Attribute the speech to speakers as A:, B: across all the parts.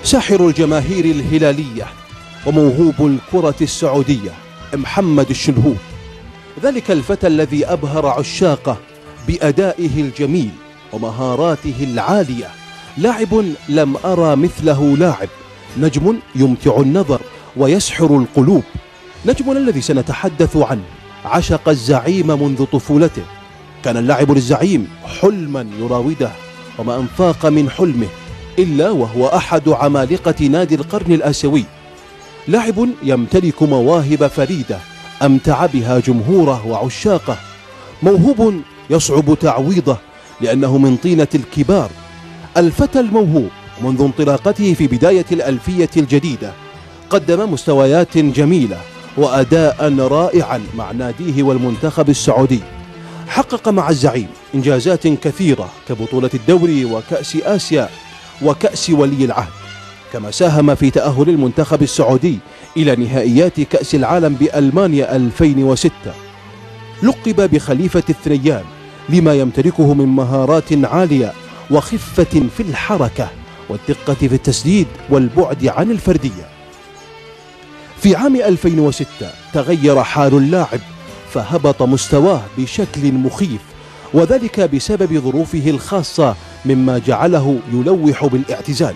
A: ساحر الجماهير الهلالية وموهوب الكرة السعودية محمد الشلهوب، ذلك الفتى الذي أبهر عشاقه بأدائه الجميل ومهاراته العالية. لاعب لم أرى مثله لاعب، نجم يمتع النظر ويسحر القلوب، نجمنا الذي سنتحدث عنه عشق الزعيم منذ طفولته، كان اللعب للزعيم حلما يراوده، وما أنفاق من حلمه إلا وهو أحد عمالقة نادي القرن الآسيوي. لاعب يمتلك مواهب فريدة أمتع بها جمهوره وعشاقه، موهوب يصعب تعويضه لأنه من طينة الكبار. الفتى الموهوب منذ انطلاقته في بداية الألفية الجديدة قدم مستويات جميلة وأداء رائعا مع ناديه والمنتخب السعودي، حقق مع الزعيم إنجازات كثيرة كبطولة الدوري وكأس آسيا وكأس ولي العهد، كما ساهم في تأهل المنتخب السعودي إلى نهائيات كأس العالم بألمانيا 2006. لقب بخليفة الثريان لما يمتلكه من مهارات عالية وخفة في الحركة والدقة في التسديد والبعد عن الفردية. في عام 2006 تغير حال اللاعب فهبط مستواه بشكل مخيف، وذلك بسبب ظروفه الخاصة مما جعله يلوح بالاعتزال.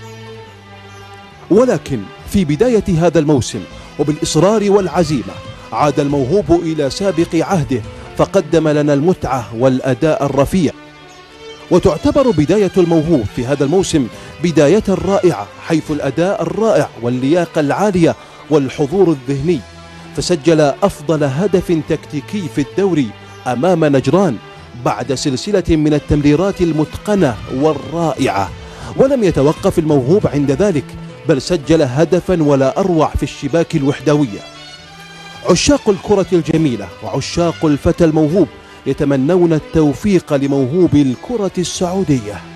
A: ولكن في بداية هذا الموسم وبالإصرار والعزيمة عاد الموهوب إلى سابق عهده، فقدم لنا المتعة والأداء الرفيع. وتعتبر بداية الموهوب في هذا الموسم بداية رائعة، حيث الأداء الرائع واللياقة العالية والحضور الذهني، فسجل أفضل هدف تكتيكي في الدوري أمام نجران بعد سلسلة من التمريرات المتقنة والرائعة. ولم يتوقف الموهوب عند ذلك، بل سجل هدفا ولا أروع في الشباك الوحدوية. عشاق الكرة الجميلة وعشاق الفتى الموهوب يتمنون التوفيق لموهوب الكرة السعودية.